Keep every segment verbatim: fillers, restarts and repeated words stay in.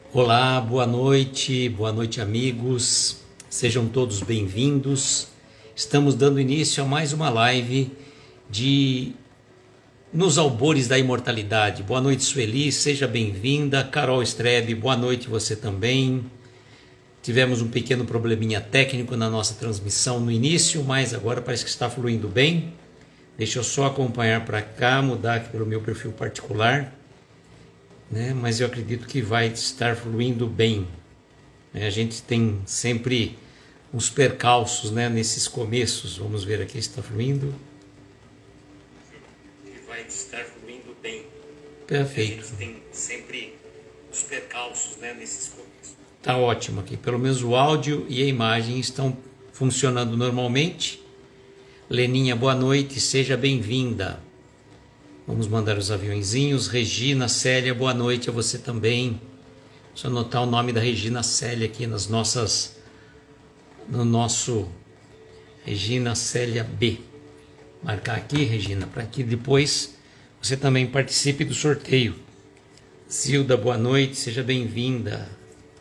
Olá, boa noite, boa noite amigos, sejam todos bem-vindos. Estamos dando início a mais uma live de Nos Albores da Imortalidade. Boa noite, Sueli, seja bem-vinda. Carol Strebe, boa noite você também. Tivemos um pequeno probleminha técnico na nossa transmissão no início, mas agora parece que está fluindo bem. Deixa eu só acompanhar para cá, mudar aqui para o meu perfil particular. Né? Mas eu acredito que vai estar fluindo bem. É, a gente tem sempre uns percalços, né, nesses começos. Vamos ver aqui se está fluindo. Que vai estar fluindo bem. Perfeito. A gente tem sempre os percalços, né, nesses começos. Está ótimo aqui. Pelo menos o áudio e a imagem estão funcionando normalmente. Leninha, boa noite, seja bem-vinda. Vamos mandar os aviãozinhos. Regina Célia, boa noite a você também. Deixa eu anotar o nome da Regina Célia aqui nas nossas, no nosso Regina Célia B. Marcar aqui, Regina, para que depois você também participe do sorteio. Zilda, boa noite, seja bem-vinda.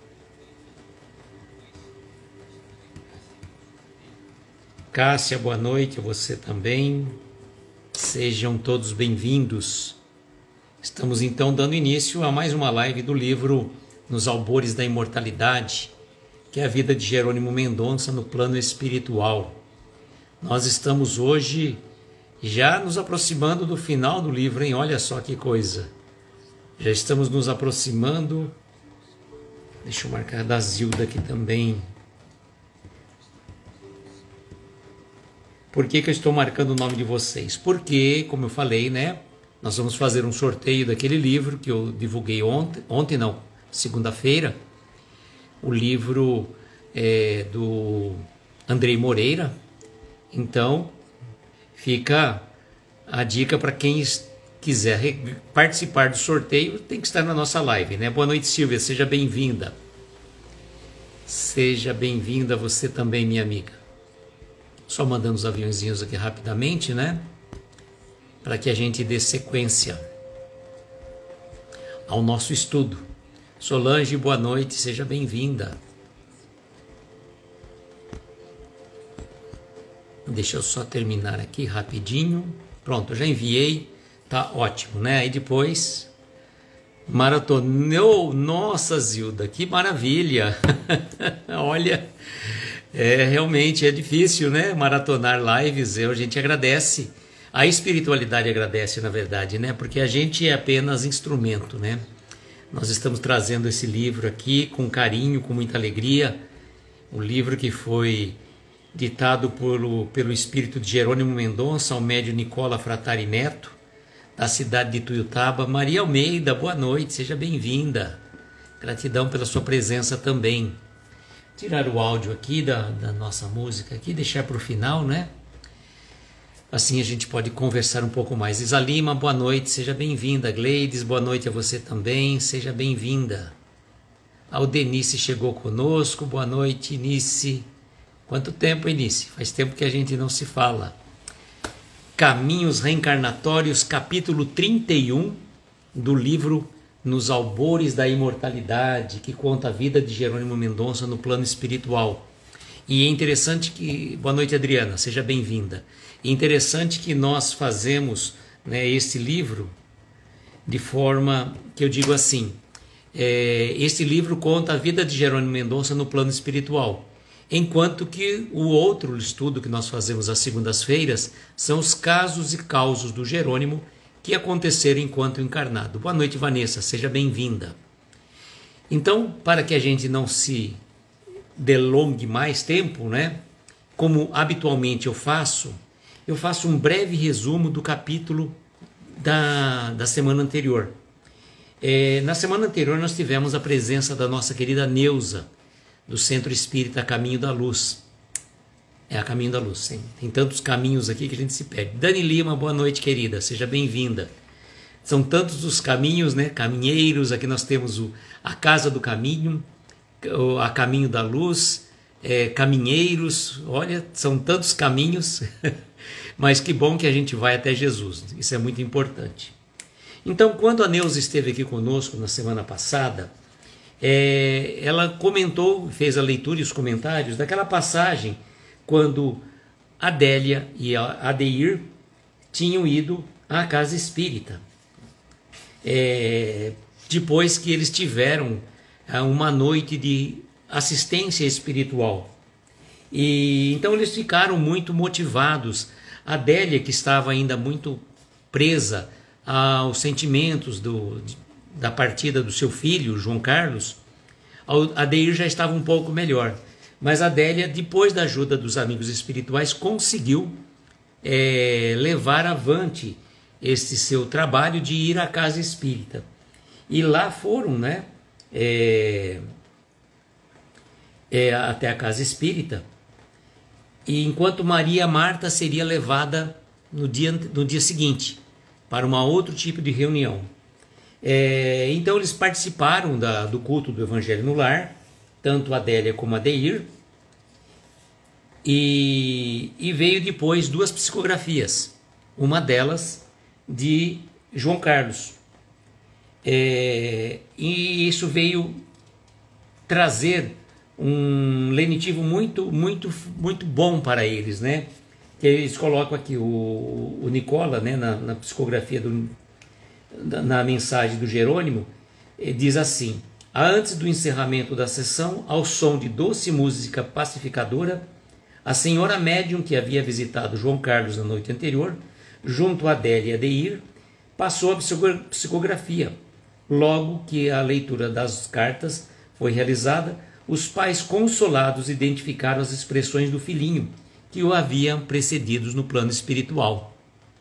Cássia, boa noite a você também. Sejam todos bem-vindos. Estamos então dando início a mais uma live do livro Nos Albores da Imortalidade, que é a vida de Jerônimo Mendonça no plano espiritual. Nós estamos hoje já nos aproximando do final do livro, hein? Olha só que coisa. Já estamos nos aproximando. Deixa eu marcar da Zilda aqui também. Por que que eu estou marcando o nome de vocês? Porque, como eu falei, né, nós vamos fazer um sorteio daquele livro que eu divulguei ontem, ontem não, segunda-feira, o livro é, do Andrei Moreira. Então, fica a dica para quem quiser participar do sorteio, tem que estar na nossa live, né? Boa noite, Silvia, seja bem-vinda. Seja bem-vinda você também, minha amiga. Só mandando os aviãozinhos aqui rapidamente, né? Para que a gente dê sequência ao nosso estudo. Solange, boa noite, seja bem-vinda. Deixa eu só terminar aqui rapidinho. Pronto, eu já enviei, tá ótimo, né? Aí depois, maratonou, nossa Zilda, que maravilha! Olha... É, realmente é difícil, né? Maratonar lives, eu, a gente agradece, a espiritualidade agradece, na verdade, né? Porque a gente é apenas instrumento, né? Nós estamos trazendo esse livro aqui com carinho, com muita alegria, um livro que foi ditado pelo, pelo espírito de Jerônimo Mendonça, ao médium Nicola Fratari Neto, da cidade de Tuiutaba. Maria Almeida, boa noite, seja bem-vinda. Gratidão pela sua presença também. Tirar o áudio aqui da, da nossa música aqui, deixar para o final, né? Assim a gente pode conversar um pouco mais. Isa Lima, boa noite, seja bem-vinda. Gleides, boa noite a você também, seja bem-vinda. Aldenice chegou conosco, boa noite, Inice. Quanto tempo, Inice? Faz tempo que a gente não se fala. Caminhos Reencarnatórios, capítulo trinta e um do livro Nos Albores da Imortalidade, que conta a vida de Jerônimo Mendonça no plano espiritual. E é interessante que... Boa noite, Adriana, seja bem-vinda. É interessante que nós fazemos, né, esse livro de forma que eu digo assim, é, esse livro conta a vida de Jerônimo Mendonça no plano espiritual, enquanto que o outro estudo que nós fazemos às segundas-feiras são os casos e causos do Jerônimo que aconteceram enquanto encarnado. Boa noite, Vanessa, seja bem-vinda. Então, para que a gente não se delongue mais tempo, né? Como habitualmente eu faço, eu faço um breve resumo do capítulo da, da semana anterior. É, na semana anterior nós tivemos a presença da nossa querida Neuza, do Centro Espírita Caminho da Luz. É a Caminho da Luz, sim. Tem tantos caminhos aqui que a gente se perde. Dani Lima, boa noite, querida, seja bem-vinda. São tantos os caminhos, né? Caminheiros, aqui nós temos o, a Casa do Caminho, a Caminho da Luz, é, caminheiros, olha, são tantos caminhos, mas que bom que a gente vai até Jesus, isso é muito importante. Então, quando a Neuza esteve aqui conosco na semana passada, é, ela comentou, fez a leitura e os comentários daquela passagem quando Adélia e Adeir tinham ido à casa espírita. É, depois que eles tiveram uma noite de assistência espiritual. E então eles ficaram muito motivados. A Adélia, que estava ainda muito presa aos sentimentos do, da partida do seu filho, João Carlos, a Adeir já estava um pouco melhor. Mas a Adélia, depois da ajuda dos amigos espirituais, conseguiu é, levar avante esse seu trabalho de ir à casa espírita. E lá foram, né, é, é, até a casa espírita. E enquanto Maria Marta seria levada no dia, no dia seguinte para um outro tipo de reunião. É, então eles participaram da, do culto do Evangelho no Lar, tanto Adélia como Adeir, e, e veio depois duas psicografias, uma delas de João Carlos. É, e isso veio trazer um lenitivo muito, muito, muito bom para eles, né? Que eles colocam aqui o, o Nicola, né, na, na psicografia do, na, na mensagem do Jerônimo, diz assim: antes do encerramento da sessão, ao som de doce música pacificadora, a senhora médium que havia visitado João Carlos na noite anterior, junto a Adélia e Adeir, passou a psicografia. Logo que a leitura das cartas foi realizada, os pais consolados identificaram as expressões do filhinho que o haviam precedido no plano espiritual.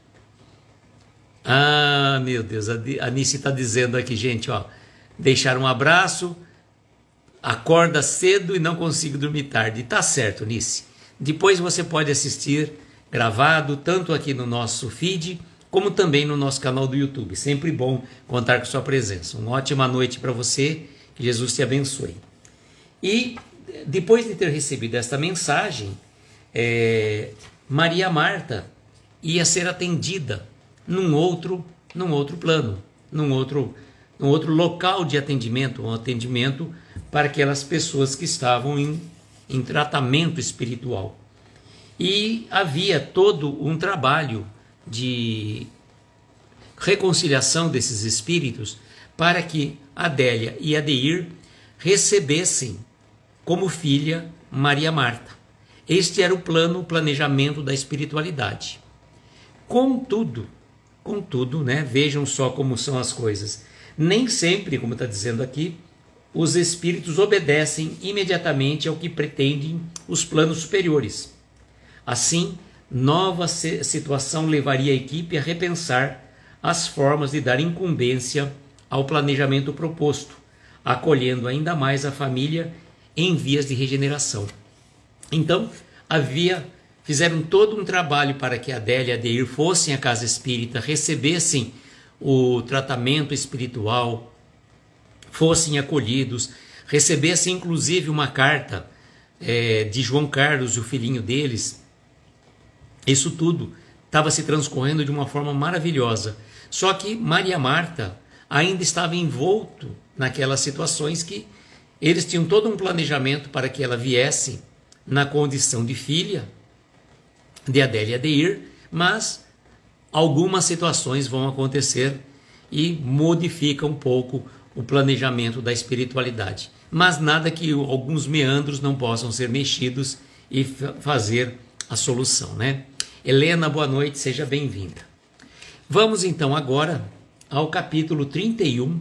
Ah, meu Deus, a Nice está dizendo aqui, gente, ó, deixar um abraço, acorda cedo e não consigo dormir tarde. Tá certo, Nice. Depois você pode assistir gravado, tanto aqui no nosso feed, como também no nosso canal do YouTube. Sempre bom contar com sua presença. Uma ótima noite para você, que Jesus te abençoe. E depois de ter recebido esta mensagem, é, Maria Marta ia ser atendida num outro, num outro plano, num outro, num outro local de atendimento, um atendimento para aquelas pessoas que estavam em, em tratamento espiritual. E havia todo um trabalho de reconciliação desses espíritos para que Adélia e Adeir recebessem como filha Maria Marta. Este era o plano, o planejamento da espiritualidade. Contudo, contudo, né, vejam só como são as coisas. Nem sempre, como está dizendo aqui, os espíritos obedecem imediatamente ao que pretendem os planos superiores. Assim, nova situação levaria a equipe a repensar as formas de dar incumbência ao planejamento proposto, acolhendo ainda mais a família em vias de regeneração. Então, havia, fizeram todo um trabalho para que Adélia e Adeir fossem à casa espírita, recebessem o tratamento espiritual, fossem acolhidos, recebessem inclusive uma carta é, de João Carlos, o filhinho deles. Isso tudo estava se transcorrendo de uma forma maravilhosa. Só que Maria Marta ainda estava envolto naquelas situações que eles tinham todo um planejamento para que ela viesse na condição de filha de Adélia e Adeir, mas algumas situações vão acontecer e modificam um pouco o planejamento da espiritualidade. Mas nada que alguns meandros não possam ser mexidos e fazer a solução, né? Helena, boa noite, seja bem-vinda. Vamos então agora ao capítulo trinta e um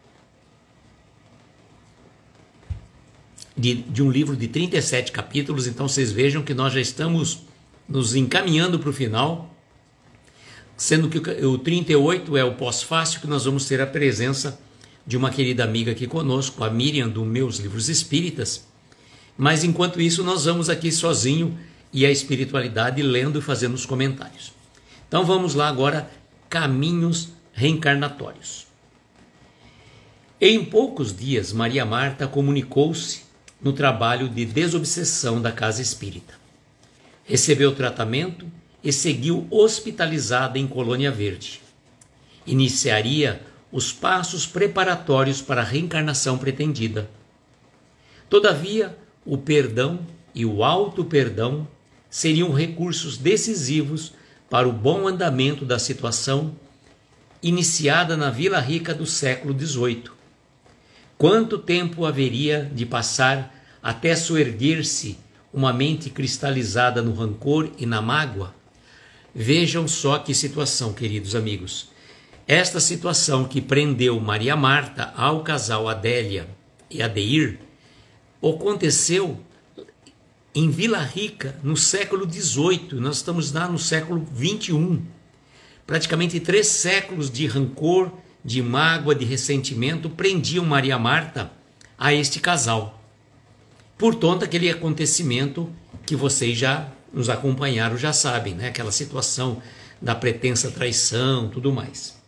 de, de um livro de trinta e sete capítulos. Então vocês vejam que nós já estamos nos encaminhando para o final, sendo que o trinta e oito é o pós-fácil, que nós vamos ter a presença de uma querida amiga aqui conosco, a Miriam, do Meus Livros Espíritas. Mas enquanto isso, nós vamos aqui sozinho e a espiritualidade lendo e fazendo os comentários. Então vamos lá agora, caminhos reencarnatórios. Em poucos dias, Maria Marta comunicou-se no trabalho de desobsessão da casa espírita. Recebeu tratamento e seguiu hospitalizada em Colônia Verde. Iniciaria os passos preparatórios para a reencarnação pretendida. Todavia, o perdão e o auto-perdão seriam recursos decisivos para o bom andamento da situação iniciada na Vila Rica do século dezoito. Quanto tempo haveria de passar até soerguer-se uma mente cristalizada no rancor e na mágoa? Vejam só que situação, queridos amigos. Esta situação que prendeu Maria Marta ao casal Adélia e Adeir aconteceu em Vila Rica no século dezoito. Nós estamos lá no século vinte e um. Praticamente três séculos de rancor, de mágoa, de ressentimento prendiam Maria Marta a este casal. Portanto, aquele acontecimento que vocês já nos acompanharam, já sabem, né? Aquela situação da pretensa traição, tudo mais.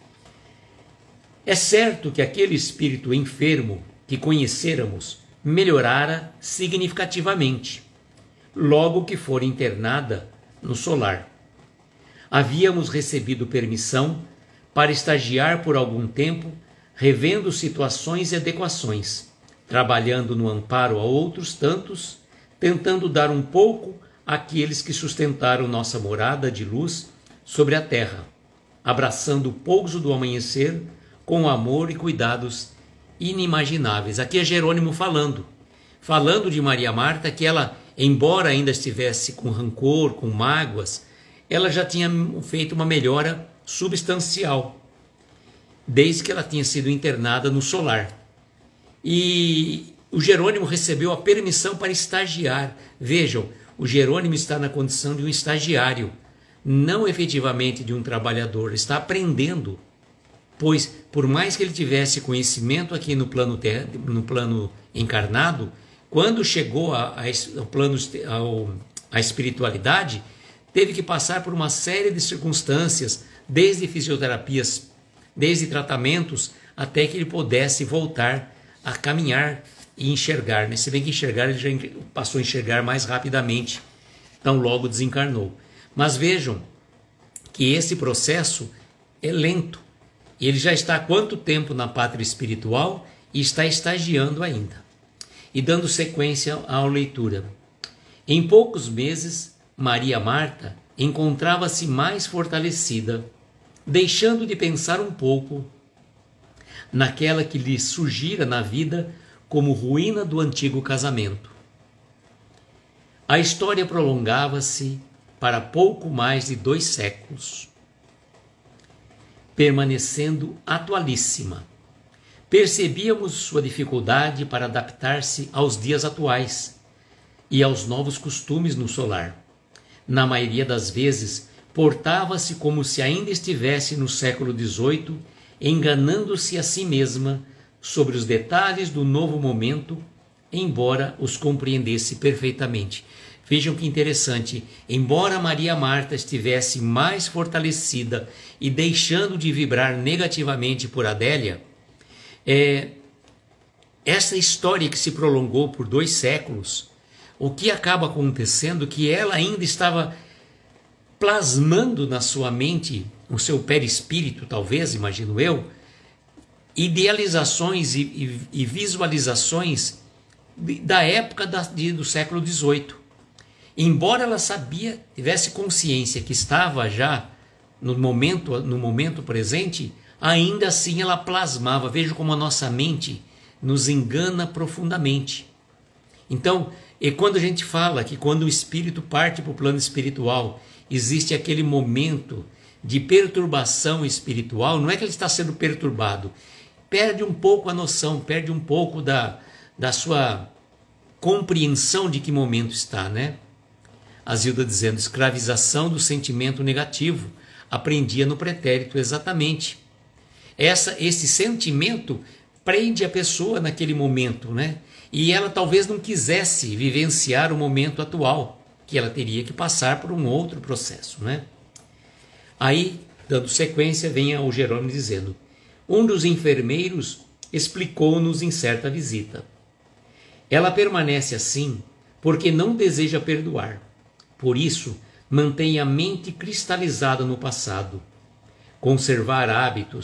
É certo que aquele espírito enfermo que conhecêramos melhorara significativamente, logo que for internada no solar. Havíamos recebido permissão para estagiar por algum tempo, revendo situações e adequações, trabalhando no amparo a outros tantos, tentando dar um pouco àqueles que sustentaram nossa morada de luz sobre a terra, abraçando o pouso do amanhecer com amor e cuidados inimagináveis. Aqui é Jerônimo falando, falando de Maria Marta, que ela, embora ainda estivesse com rancor, com mágoas, ela já tinha feito uma melhora substancial, desde que ela tinha sido internada no solar. E o Jerônimo recebeu a permissão para estagiar. Vejam, o Jerônimo está na condição de um estagiário, não efetivamente de um trabalhador, está aprendendo, pois por mais que ele tivesse conhecimento aqui no plano, terra, no plano encarnado, quando chegou a, a, ao plano, ao, a espiritualidade, teve que passar por uma série de circunstâncias, desde fisioterapias, desde tratamentos, até que ele pudesse voltar a caminhar e enxergar, né? Se bem que enxergar, ele já passou a enxergar mais rapidamente, então logo desencarnou. Mas vejam que esse processo é lento. Ele já está há quanto tempo na pátria espiritual e está estagiando ainda. E dando sequência à leitura. Em poucos meses, Maria Marta encontrava-se mais fortalecida, deixando de pensar um pouco naquela que lhe surgira na vida como ruína do antigo casamento. A história prolongava-se para pouco mais de dois séculos, permanecendo atualíssima. Percebíamos sua dificuldade para adaptar-se aos dias atuais e aos novos costumes no solar. Na maioria das vezes, portava-se como se ainda estivesse no século dezoito, enganando-se a si mesma sobre os detalhes do novo momento, embora os compreendesse perfeitamente. Vejam que interessante, embora Maria Marta estivesse mais fortalecida e deixando de vibrar negativamente por Adélia, é, essa história que se prolongou por dois séculos, o que acaba acontecendo é que ela ainda estava plasmando na sua mente, no seu perispírito, talvez, imagino eu, idealizações e, e, e visualizações da época da, de, do século dezoito. Embora ela sabia, tivesse consciência que estava já no momento, no momento presente, ainda assim ela plasmava. Veja como a nossa mente nos engana profundamente. Então, e quando a gente fala que quando o espírito parte para o plano espiritual, existe aquele momento de perturbação espiritual, não é que ele está sendo perturbado, perde um pouco a noção, perde um pouco da, da sua compreensão de que momento está, né? A Zilda dizendo, escravização do sentimento negativo, aprendia no pretérito, exatamente. Essa, esse sentimento prende a pessoa naquele momento, né? E ela talvez não quisesse vivenciar o momento atual, que ela teria que passar por um outro processo, né? Aí, dando sequência, vem o Jerônimo dizendo, um dos enfermeiros explicou-nos em certa visita. Ela permanece assim porque não deseja perdoar. Por isso, mantém a mente cristalizada no passado. Conservar hábitos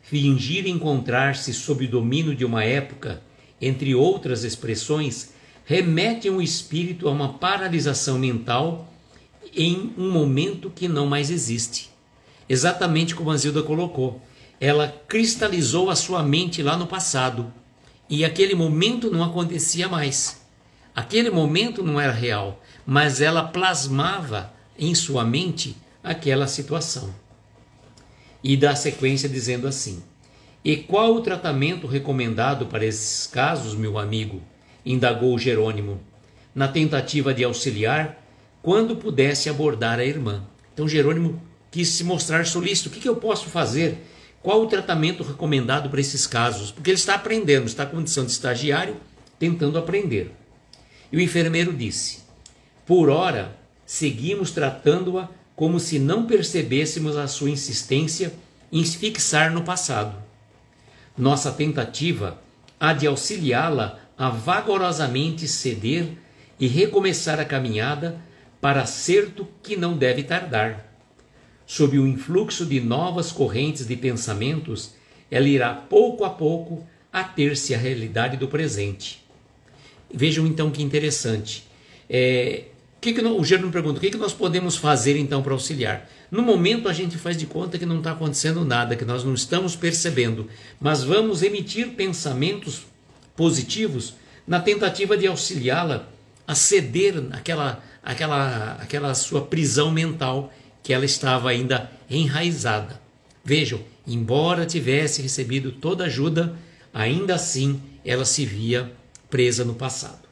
fingir encontrar-se sob o domínio de uma época, entre outras expressões, remetem o espírito a uma paralisação mental em um momento que não mais existe. Exatamente como a Zilda colocou. Ela cristalizou a sua mente lá no passado e aquele momento não acontecia mais. Aquele momento não era real, mas ela plasmava em sua mente aquela situação. E dá sequência dizendo assim: e qual o tratamento recomendado para esses casos, meu amigo? Indagou Jerônimo, na tentativa de auxiliar quando pudesse abordar a irmã. Então Jerônimo quis se mostrar solícito. O que, que eu posso fazer? Qual o tratamento recomendado para esses casos? Porque ele está aprendendo, está com condição de estagiário, tentando aprender. E o enfermeiro disse: por ora, seguimos tratando-a como se não percebêssemos a sua insistência em se fixar no passado. Nossa tentativa há de auxiliá-la a vagarosamente ceder e recomeçar a caminhada para acerto que não deve tardar. Sob o influxo de novas correntes de pensamentos, ela irá pouco a pouco ater-se à realidade do presente. Vejam então que interessante. É, que que o Jerônimo pergunta: o que, que nós podemos fazer então para auxiliar? No momento a gente faz de conta que não está acontecendo nada, que nós não estamos percebendo, mas vamos emitir pensamentos positivos na tentativa de auxiliá-la a ceder àquela, àquela, àquela sua prisão mental que ela estava ainda enraizada. Vejam, embora tivesse recebido toda ajuda, ainda assim ela se via presa no passado.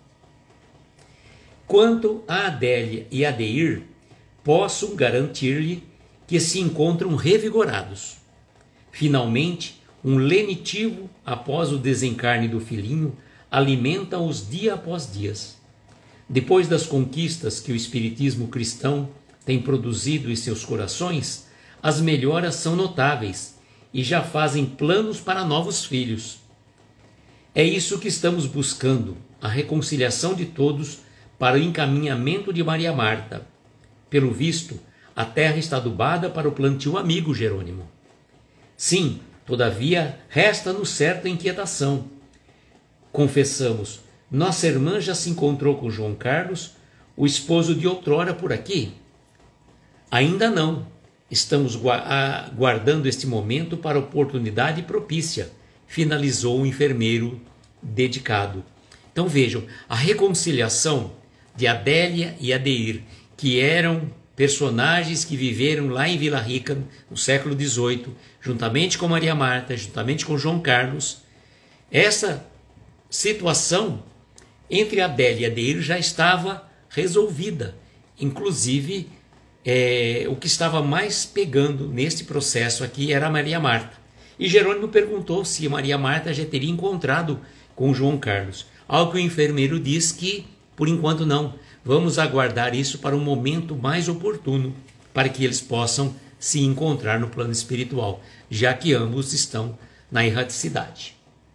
Quanto a Adélia e Adeir, posso garantir-lhe que se encontram revigorados. Finalmente, um lenitivo, após o desencarne do filhinho, alimenta-os dia após dia. Depois das conquistas que o espiritismo cristão tem produzido em seus corações, as melhoras são notáveis e já fazem planos para novos filhos. É isso que estamos buscando, a reconciliação de todos para o encaminhamento de Maria Marta. Pelo visto, a terra está adubada para o plantio amigo, Jerônimo. Sim, todavia, resta-nos certa inquietação. Confessamos, nossa irmã já se encontrou com João Carlos, o esposo de outrora, por aqui? Ainda não. Estamos guardando este momento para a oportunidade propícia, finalizou o enfermeiro dedicado. Então vejam, a reconciliação de Adélia e Adeir, que eram personagens que viveram lá em Vila Rica no século dezoito, juntamente com Maria Marta, juntamente com João Carlos, essa situação entre Adélia e Adeir já estava resolvida. Inclusive, é, o que estava mais pegando neste processo aqui era a Maria Marta. E Jerônimo perguntou se Maria Marta já teria encontrado com João Carlos. Ao que o enfermeiro diz que, por enquanto, não. Vamos aguardar isso para um momento mais oportuno, para que eles possam se encontrar no plano espiritual, já que ambos estão na erraticidade.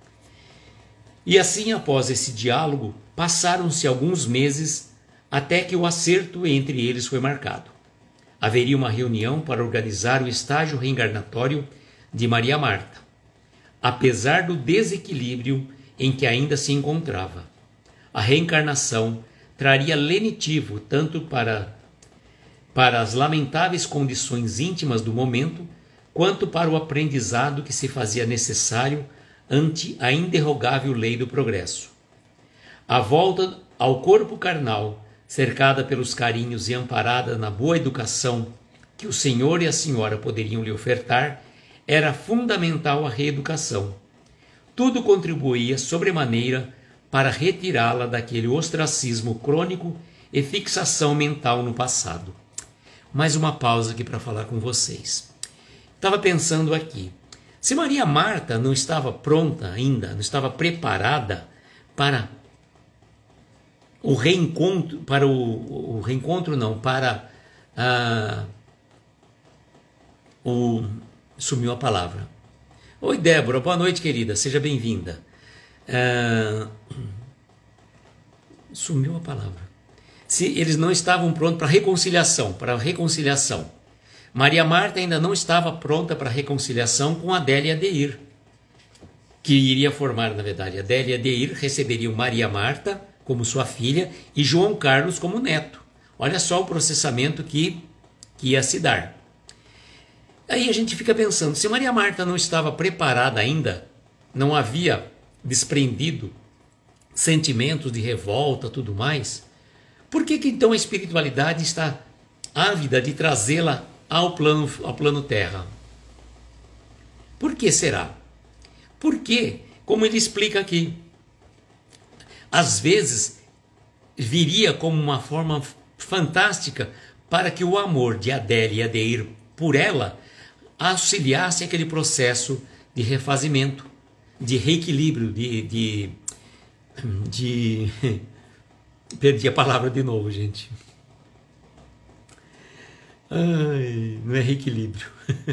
E assim, após esse diálogo, passaram-se alguns meses até que o acerto entre eles foi marcado. Haveria uma reunião para organizar o estágio reencarnatório de Maria Marta, apesar do desequilíbrio em que ainda se encontrava. A reencarnação traria lenitivo tanto para, para as lamentáveis condições íntimas do momento, quanto para o aprendizado que se fazia necessário ante a inderrogável lei do progresso. A volta ao corpo carnal, cercada pelos carinhos e amparada na boa educação que o senhor e a senhora poderiam lhe ofertar, era fundamental à reeducação. Tudo contribuía sobremaneira para retirá-la daquele ostracismo crônico e fixação mental no passado. Mais uma pausa aqui para falar com vocês. Estava pensando aqui, se Maria Marta não estava pronta ainda, não estava preparada para o reencontro, para o, o reencontro não, para ah, o... sumiu a palavra. Oi, Débora, boa noite, querida, seja bem-vinda. Ah, sumiu a palavra. Se eles não estavam prontos para reconciliação, para reconciliação. Maria Marta ainda não estava pronta para a reconciliação com Adélia e Adeir, que iria formar, na verdade, Adélia e Adeir receberiam Maria Marta como sua filha e João Carlos como neto. Olha só o processamento que, que ia se dar. Aí a gente fica pensando, se Maria Marta não estava preparada ainda, não havia desprendido sentimentos de revolta, tudo mais, por que que então a espiritualidade está ávida de trazê-la ao plano, ao plano terra? Por que será? Porque, como ele explica aqui, às vezes viria como uma forma fantástica para que o amor de Adélia e Adeir por ela auxiliasse aquele processo de refazimento, de reequilíbrio, de, de, de... Perdi a palavra de novo, gente. Ai, não é reequilíbrio.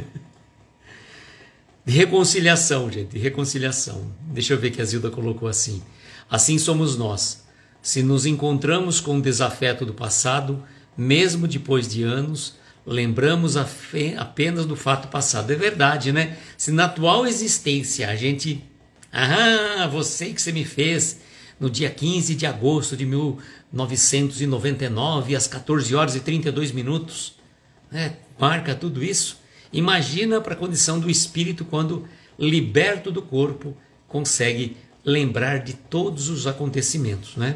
De reconciliação, gente, de reconciliação. Deixa eu ver que a Zilda colocou assim. Assim somos nós. Se nos encontramos com o desafeto do passado, mesmo depois de anos, lembramos apenas do fato passado. É verdade, né? Se na atual existência a gente... Ah, você que você me fez no dia quinze de agosto de mil novecentos e noventa e nove, às quatorze horas e trinta e dois minutos, né? Marca tudo isso. Imagina para a condição do espírito quando, liberto do corpo, consegue lembrar de todos os acontecimentos, né?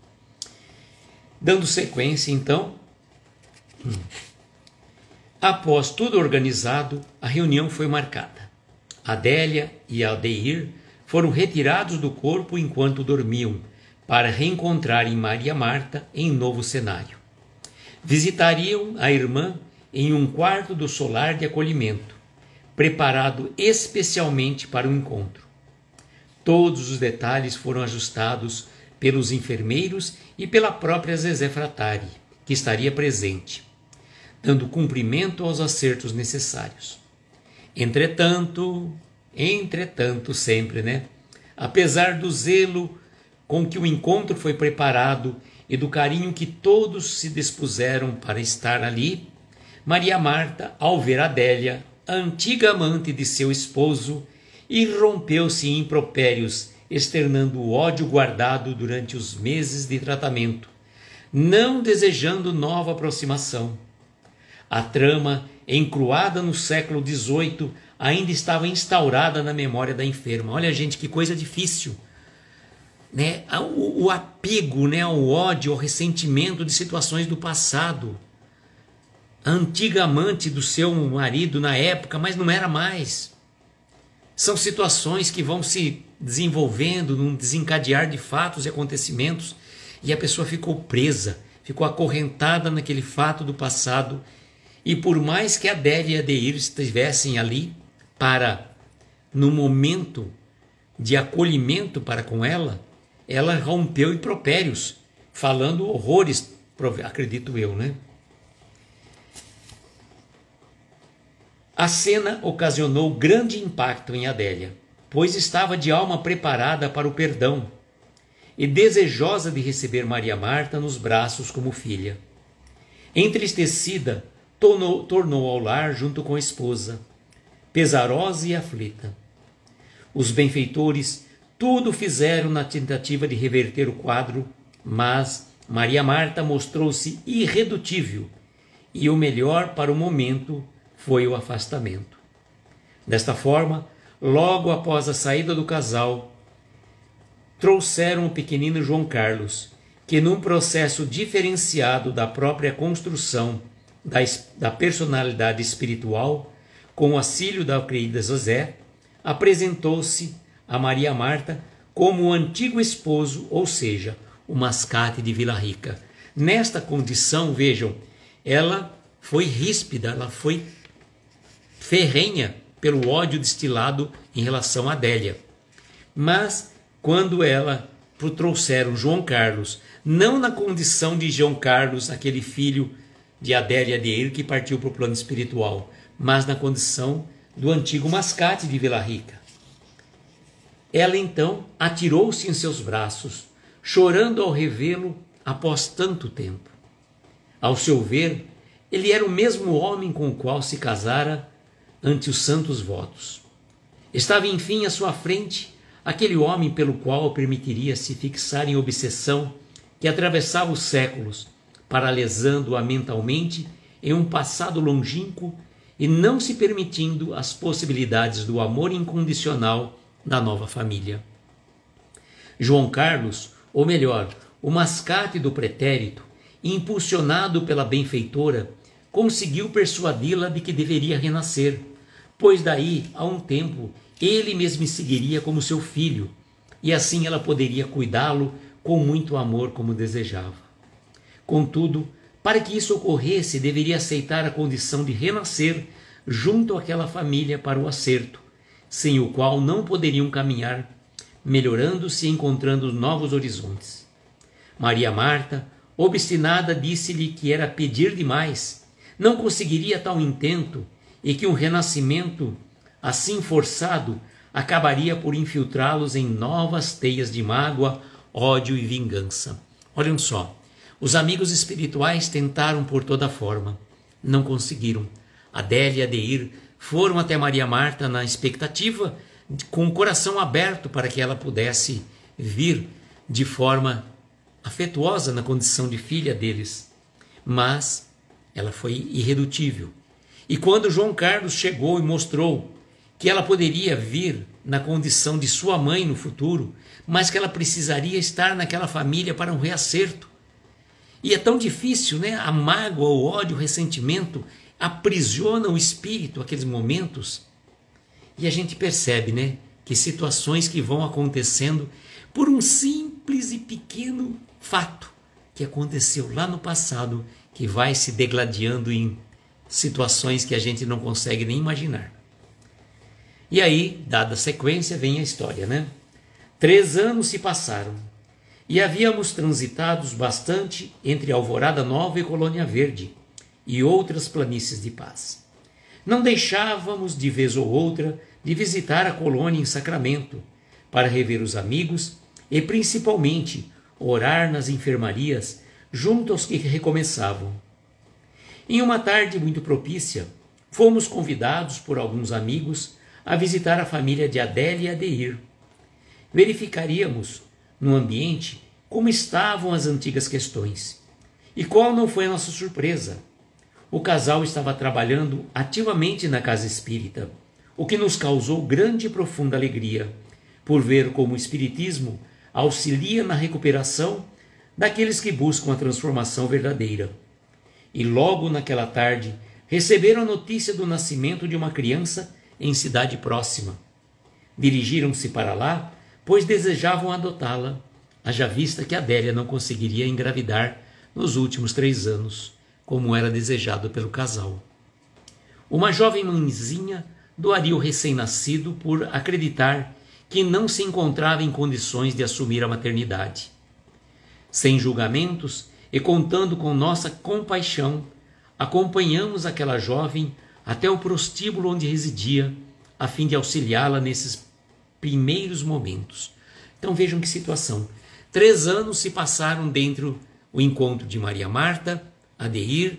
Dando sequência, então, após tudo organizado, a reunião foi marcada. Adélia e Adeir foram retirados do corpo enquanto dormiam, para reencontrarem Maria Marta em novo cenário. Visitariam a irmã em um quarto do solar de acolhimento, preparado especialmente para o encontro. Todos os detalhes foram ajustados pelos enfermeiros e pela própria Zezé Fratari, que estaria presente, dando cumprimento aos acertos necessários. Entretanto, entretanto sempre, né? Apesar do zelo com que o encontro foi preparado e do carinho que todos se dispuseram para estar ali, Maria Marta, ao ver Adélia, a antiga amante de seu esposo, irrompeu-se em impropérios, externando o ódio guardado durante os meses de tratamento, não desejando nova aproximação. A trama, encruada no século dezoito, ainda estava instaurada na memória da enferma. Olha, gente, que coisa difícil, né? O, o apego, né, ao ódio, ao ressentimento de situações do passado. A antiga amante do seu marido na época, mas não era mais. São situações que vão se desenvolvendo num desencadear de fatos e acontecimentos, e a pessoa ficou presa, ficou acorrentada naquele fato do passado, e por mais que Adélia e Adeir estivessem ali para, no momento de acolhimento para com ela, ela rompeu impropérios, falando horrores, acredito eu, né? A cena ocasionou grande impacto em Adélia, pois estava de alma preparada para o perdão e desejosa de receber Maria Marta nos braços como filha. Entristecida, tornou, tornou ao lar junto com a esposa, pesarosa e aflita. Os benfeitores tudo fizeram na tentativa de reverter o quadro, mas Maria Marta mostrou-se irredutível e o melhor para o momento foi o afastamento. Desta forma, logo após a saída do casal, trouxeram o pequenino João Carlos, que num processo diferenciado da própria construção da, da personalidade espiritual, com o auxílio da querida Zezé, apresentou-se a Maria Marta como o antigo esposo, ou seja, o mascate de Vila Rica. Nesta condição, vejam, ela foi ríspida, ela foi ferrenha pelo ódio destilado em relação a Adélia. Mas, quando ela trouxeram João Carlos, não na condição de João Carlos, aquele filho de Adélia e Adeir que partiu para o plano espiritual, mas na condição do antigo mascate de Vila Rica. Ela então atirou-se em seus braços, chorando ao revê-lo após tanto tempo. Ao seu ver, Ele era o mesmo homem com o qual se casara ante os santos votos. Estava, enfim, à sua frente aquele homem pelo qual permitiria se fixar em obsessão que atravessava os séculos, paralisando-a mentalmente em um passado longínquo e não se permitindo as possibilidades do amor incondicional da nova família. João Carlos, ou melhor, o mascate do pretérito, impulsionado pela benfeitora, conseguiu persuadi-la de que deveria renascer, pois daí a um tempo ele mesmo seguiria como seu filho, e assim ela poderia cuidá-lo com muito amor como desejava. Contudo, para que isso ocorresse, deveria aceitar a condição de renascer junto àquela família para o acerto, sem o qual não poderiam caminhar, melhorando-se e encontrando novos horizontes. Maria Marta, obstinada, disse-lhe que era pedir demais, não conseguiria tal intento e que um renascimento assim forçado acabaria por infiltrá-los em novas teias de mágoa, ódio e vingança. Olhem só, os amigos espirituais tentaram por toda forma, não conseguiram. Adélia e Adeir foram até Maria Marta na expectativa, com o coração aberto para que ela pudesse vir de forma afetuosa na condição de filha deles. Mas ela foi irredutível. E quando João Carlos chegou e mostrou que ela poderia vir na condição de sua mãe no futuro, mas que ela precisaria estar naquela família para um reacerto. E é tão difícil, né? A mágoa, o ódio, o ressentimento aprisiona o espírito aqueles momentos. E a gente percebe, né, que situações que vão acontecendo por um simples e pequeno fato que aconteceu lá no passado, que vai se degladiando em situações que a gente não consegue nem imaginar. E aí, dada a sequência, vem a história, né? Três anos se passaram e havíamos transitados bastante entre Alvorada Nova e Colônia Verde e outras planícies de paz. Não deixávamos, de vez ou outra, de visitar a colônia em Sacramento para rever os amigos e, principalmente, orar nas enfermarias junto aos que recomeçavam. Em uma tarde muito propícia, fomos convidados por alguns amigos a visitar a família de Adélia e Adeir. Verificaríamos, no ambiente, como estavam as antigas questões. E qual não foi a nossa surpresa? O casal estava trabalhando ativamente na casa espírita, o que nos causou grande e profunda alegria, por ver como o espiritismo auxilia na recuperação daqueles que buscam a transformação verdadeira. E logo naquela tarde receberam a notícia do nascimento de uma criança em cidade próxima. Dirigiram-se para lá, pois desejavam adotá-la, haja vista que Adélia não conseguiria engravidar nos últimos três anos, como era desejado pelo casal. Uma jovem mãezinha doaria o recém-nascido por acreditar que não se encontrava em condições de assumir a maternidade. Sem julgamentos e contando com nossa compaixão, acompanhamos aquela jovem até o prostíbulo onde residia, a fim de auxiliá-la nesses primeiros momentos. Então vejam que situação. Três anos se passaram dentro do encontro de Maria Marta, Adeir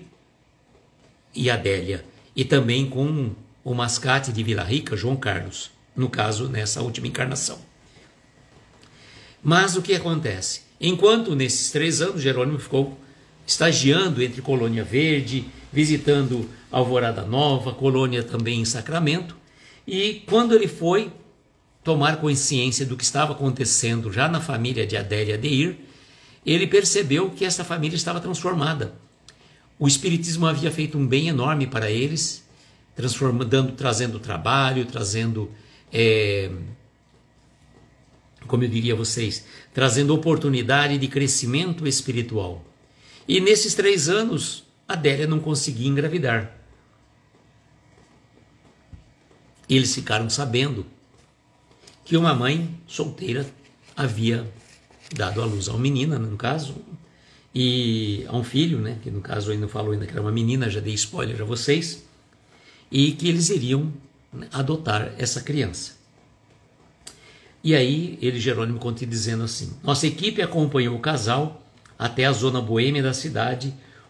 e Adélia, e também com o mascate de Vila Rica, João Carlos, no caso, nessa última encarnação. Mas o que acontece? Enquanto nesses três anos Jerônimo ficou estagiando entre Colônia Verde, visitando Alvorada Nova, Colônia também em Sacramento, e quando ele foi tomar consciência do que estava acontecendo já na família de Adélia e Adeir, ele percebeu que essa família estava transformada. O Espiritismo havia feito um bem enorme para eles, transformando, trazendo trabalho, trazendo, é, como eu diria a vocês, trazendo oportunidade de crescimento espiritual. E nesses três anos, Adélia não conseguia engravidar. Eles ficaram sabendo que uma mãe solteira havia dado à luz a uma menina, no caso, e a um filho, né, que no caso ainda falou ainda que era uma menina, já dei spoiler a vocês, e que eles iriam adotar essa criança. E aí ele, Jerônimo, continua dizendo assim: nossa equipe acompanhou o casal até a zona boêmia da cidade,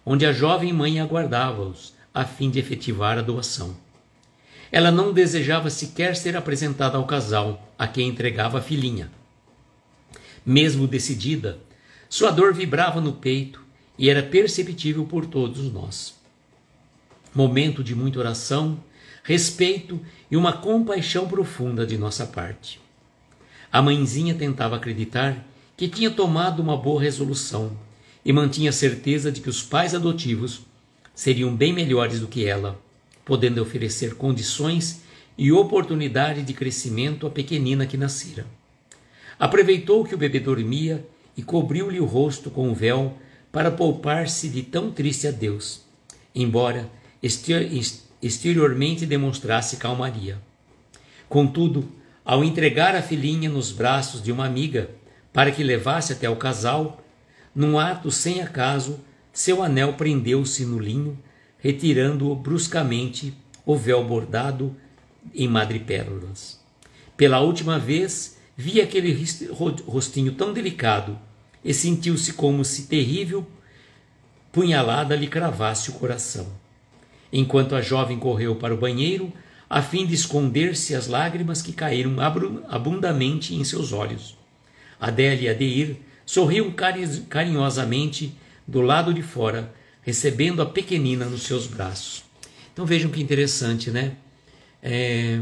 onde a jovem mãe aguardava-os, a fim de efetivar a doação. Ela não desejava sequer ser apresentada ao casal, a quem entregava a filhinha. Mesmo decidida, sua dor vibrava no peito e era perceptível por todos nós. Momento de muita oração, respeito e uma compaixão profunda de nossa parte. A mãezinha tentava acreditar que tinha tomado uma boa resolução e mantinha certeza de que os pais adotivos seriam bem melhores do que ela, podendo oferecer condições e oportunidade de crescimento à pequenina que nascera. Aproveitou que o bebê dormia e cobriu-lhe o rosto com o véu para poupar-se de tão triste adeus, embora exteriormente demonstrasse calmaria. Contudo, ao entregar a filhinha nos braços de uma amiga para que levasse até o casal, num ato sem acaso, seu anel prendeu-se no linho, retirando-o bruscamente o véu bordado em madrepérolas. Pela última vez, vi aquele rostinho tão delicado e sentiu-se como se terrível punhalada lhe cravasse o coração. Enquanto a jovem correu para o banheiro, a fim de esconder-se as lágrimas que caíram abundamente em seus olhos. Adélia e Adeir sorriam carinhosamente do lado de fora, recebendo a pequenina nos seus braços. Então vejam que interessante, né? É...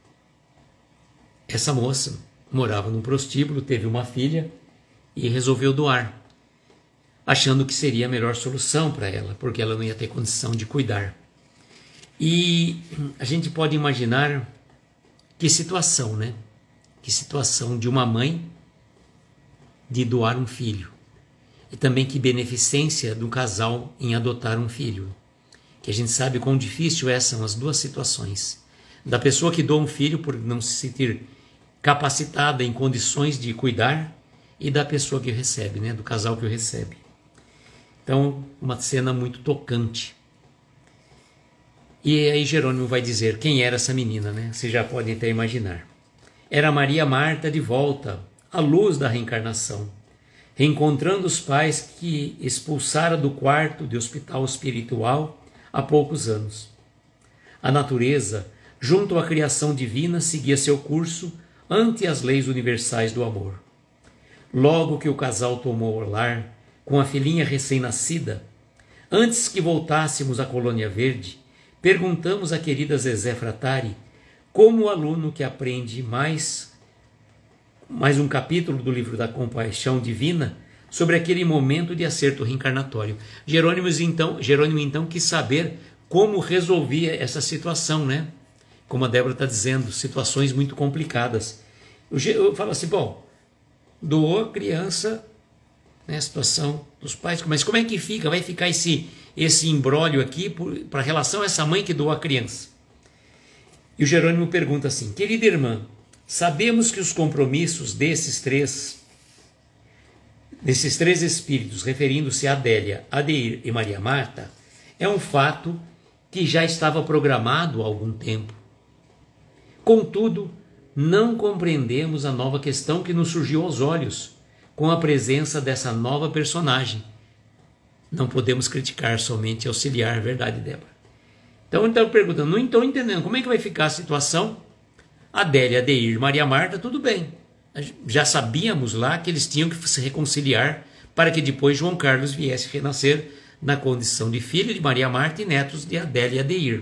Essa moça morava num prostíbulo, teve uma filha e resolveu doar, achando que seria a melhor solução para ela, porque ela não ia ter condição de cuidar. E a gente pode imaginar que situação, né? Que situação de uma mãe de doar um filho. E também que beneficência do casal em adotar um filho. Que a gente sabe quão difícil essas são as duas situações. Da pessoa que doa um filho por não se sentir capacitada em condições de cuidar, e da pessoa que recebe, né? Do casal que o recebe. Então, uma cena muito tocante. E aí Jerônimo vai dizer quem era essa menina, né? Vocês já podem até imaginar. Era Maria Marta de volta, a luz da reencarnação, reencontrando os pais que expulsara do quarto de hospital espiritual há poucos anos. A natureza, junto à criação divina, seguia seu curso ante as leis universais do amor. Logo que o casal tomou o lar, com a filhinha recém-nascida, antes que voltássemos à Colônia Verde, perguntamos à querida Zezé Fratari como o aluno que aprende mais, mais um capítulo do livro da Compaixão Divina sobre aquele momento de acerto reencarnatório. Jerônimo então, Jerônimo, então, quis saber como resolvia essa situação, né? Como a Débora está dizendo, situações muito complicadas. Eu, eu falo assim, bom, doou a criança, né, a situação dos pais, mas como é que fica? Vai ficar esse, esse imbróglio aqui para relação a essa mãe que doou a criança? E o Jerônimo pergunta assim, querida irmã, sabemos que os compromissos desses três, desses três espíritos, referindo-se a Adélia, Adeir e Maria Marta, é um fato que já estava programado há algum tempo. Contudo, não compreendemos a nova questão que nos surgiu aos olhos com a presença dessa nova personagem. Não podemos criticar, somente auxiliar, verdade, Débora? Então ele está perguntando, não estou entendendo, como é que vai ficar a situação? Adélia, Adeir, Maria Marta, tudo bem. Já sabíamos lá que eles tinham que se reconciliar para que depois João Carlos viesse renascer na condição de filho de Maria Marta e netos de Adélia e Adeir.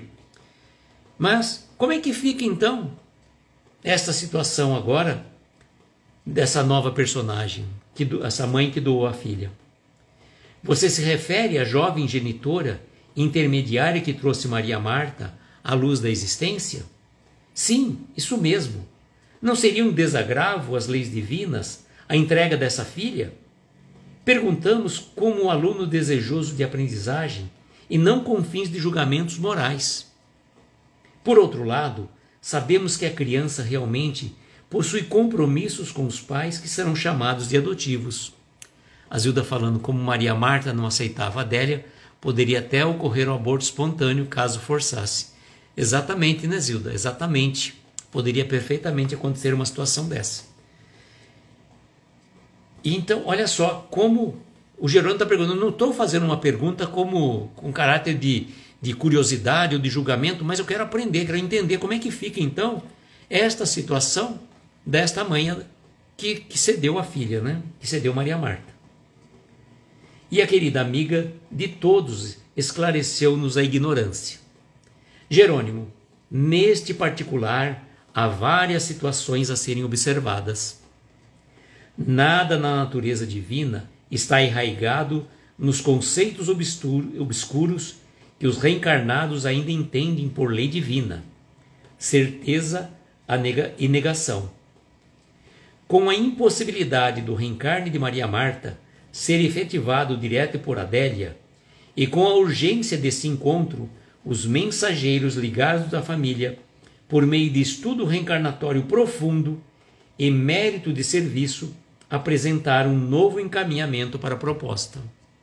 Mas como é que fica então esta situação agora dessa nova personagem, que, essa mãe que doou a filha? Você se refere à jovem genitora intermediária que trouxe Maria Marta à luz da existência? Sim, isso mesmo. Não seria um desagravo às leis divinas a entrega dessa filha? Perguntamos como um aluno desejoso de aprendizagem e não com fins de julgamentos morais. Por outro lado, sabemos que a criança realmente possui compromissos com os pais que serão chamados de adotivos. A Zilda falando como Maria Marta não aceitava a Adélia, poderia até ocorrer um aborto espontâneo caso forçasse. Exatamente, né, Zilda? Exatamente. Poderia perfeitamente acontecer uma situação dessa. E então, olha só como o Jerônimo está perguntando, não estou fazendo uma pergunta como com caráter de, de curiosidade ou de julgamento, mas eu quero aprender, quero entender como é que fica então esta situação desta mãe que, que cedeu a filha, né? Que cedeu Maria Marta. E a querida amiga de todos esclareceu-nos a ignorância. Jerônimo, neste particular, há várias situações a serem observadas. Nada na natureza divina está enraizado nos conceitos obscuros que os reencarnados ainda entendem por lei divina, certeza e negação. Com a impossibilidade do reencarne de Maria Marta ser efetivado direto por Adélia, e com a urgência desse encontro, os mensageiros ligados da família, por meio de estudo reencarnatório profundo e mérito de serviço, apresentaram um novo encaminhamento para a proposta.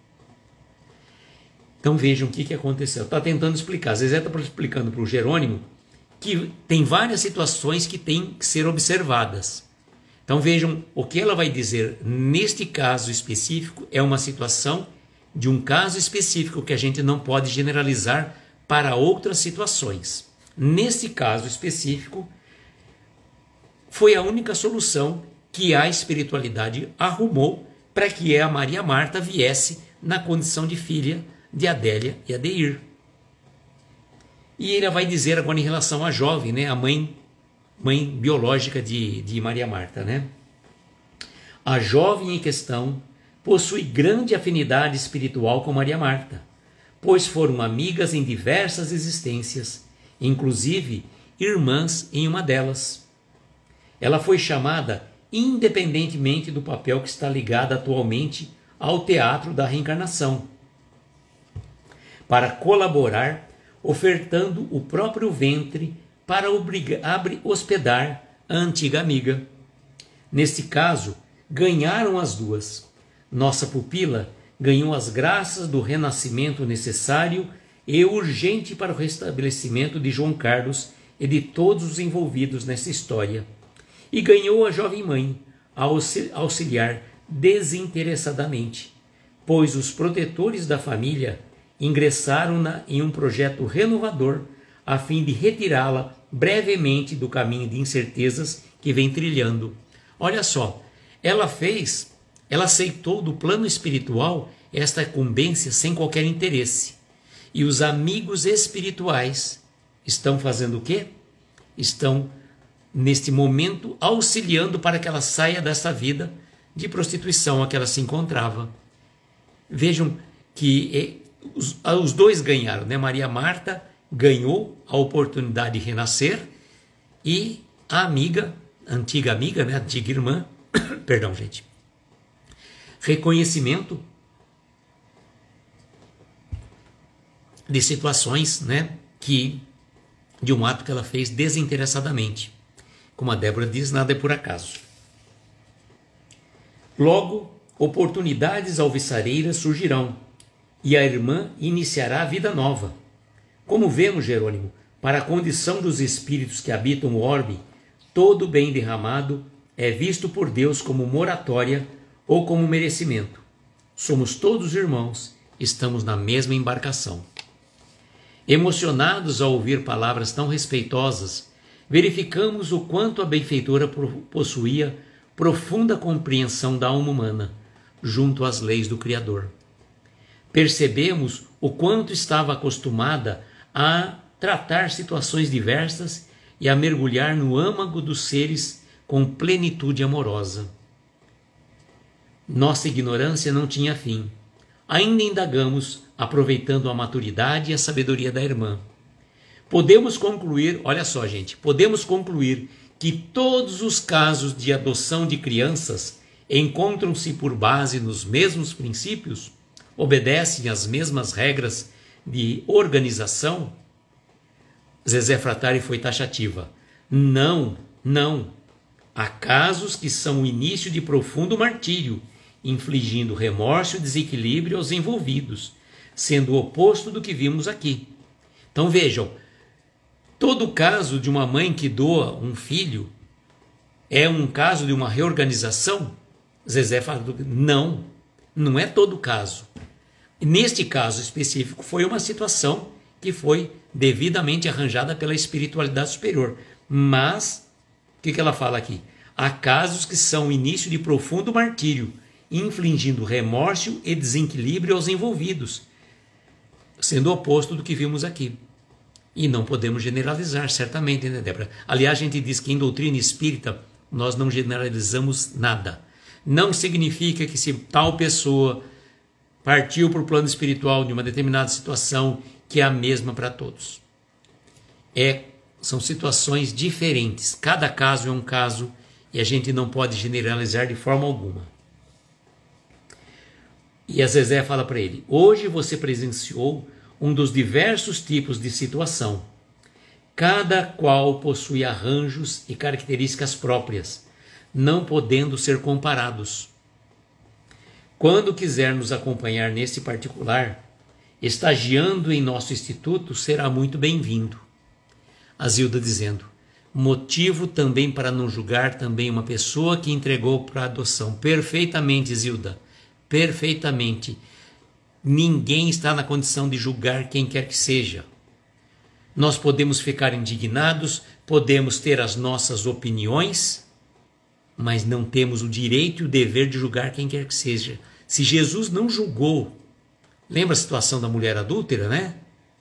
Então vejam o que, que aconteceu. Está tentando explicar. Zezé está explicando para o Jerônimo que tem várias situações que têm que ser observadas. Então vejam o que ela vai dizer neste caso específico é uma situação de um caso específico que a gente não pode generalizar para outras situações. Nesse caso específico, foi a única solução que a espiritualidade arrumou para que a Maria Marta viesse na condição de filha de Adélia e Adeir. E ele vai dizer agora em relação à jovem, né, a mãe, mãe biológica de, de Maria Marta, né? A jovem em questão possui grande afinidade espiritual com Maria Marta, pois foram amigas em diversas existências, inclusive irmãs em uma delas. Ela foi chamada independentemente do papel que está ligado atualmente ao teatro da reencarnação, para colaborar, ofertando o próprio ventre para obrigar, hospedar a antiga amiga. Neste caso, ganharam as duas. Nossa pupila ganhou as graças do renascimento necessário e urgente para o restabelecimento de João Carlos e de todos os envolvidos nessa história. E ganhou a jovem mãe a auxiliar desinteressadamente, pois os protetores da família ingressaram-na em um projeto renovador a fim de retirá-la brevemente do caminho de incertezas que vem trilhando. Olha só, ela fez, ela aceitou do plano espiritual esta incumbência sem qualquer interesse. E os amigos espirituais estão fazendo o quê? Estão, neste momento, auxiliando para que ela saia dessa vida de prostituição a que ela se encontrava. Vejam que os, os dois ganharam, né? Maria Marta ganhou a oportunidade de renascer e a amiga, a antiga amiga, né? A antiga irmã, perdão, gente, reconhecimento de situações, né, que de um ato que ela fez desinteressadamente. Como a Débora diz, nada é por acaso. Logo, oportunidades alvissareiras surgirão e a irmã iniciará a vida nova. Como vemos, Jerônimo, para a condição dos espíritos que habitam o orbe, todo bem derramado é visto por Deus como moratória ou como merecimento. Somos todos irmãos, estamos na mesma embarcação. Emocionados ao ouvir palavras tão respeitosas, verificamos o quanto a benfeitora possuía profunda compreensão da alma humana, junto às leis do Criador. Percebemos o quanto estava acostumada a tratar situações diversas e a mergulhar no âmago dos seres com plenitude amorosa. Nossa ignorância não tinha fim. Ainda indagamos, aproveitando a maturidade e a sabedoria da irmã. Podemos concluir, olha só, gente, podemos concluir que todos os casos de adoção de crianças encontram-se por base nos mesmos princípios, obedecem às mesmas regras de organização. Zezé Fratari foi taxativa. Não, não. Há casos que são o início de profundo martírio, infligindo remorso e desequilíbrio aos envolvidos, sendo o oposto do que vimos aqui. Então vejam, todo caso de uma mãe que doa um filho é um caso de uma reorganização? Zezé fala, não. Não é todo caso. Neste caso específico, foi uma situação que foi devidamente arranjada pela espiritualidade superior. Mas, o que, que ela fala aqui? Há casos que são o início de profundo martírio, infligindo remorso e desequilíbrio aos envolvidos, sendo o oposto do que vimos aqui. E não podemos generalizar, certamente, né, Débora? Aliás, a gente diz que em doutrina espírita nós não generalizamos nada. Não significa que se tal pessoa partiu para o plano espiritual de uma determinada situação, que é a mesma para todos. É, são situações diferentes. Cada caso é um caso e a gente não pode generalizar de forma alguma. E a Zezé fala para ele: hoje você presenciou um dos diversos tipos de situação. Cada qual possui arranjos e características próprias, não podendo ser comparados. Quando quiser nos acompanhar nesse particular, estagiando em nosso instituto, será muito bem-vindo. A Zilda dizendo: motivo também para não julgar também uma pessoa que entregou para adoção. Perfeitamente, Zilda, perfeitamente. Ninguém está na condição de julgar quem quer que seja. Nós podemos ficar indignados, podemos ter as nossas opiniões, mas não temos o direito e o dever de julgar quem quer que seja. Se Jesus não julgou, lembra a situação da mulher adúltera, né?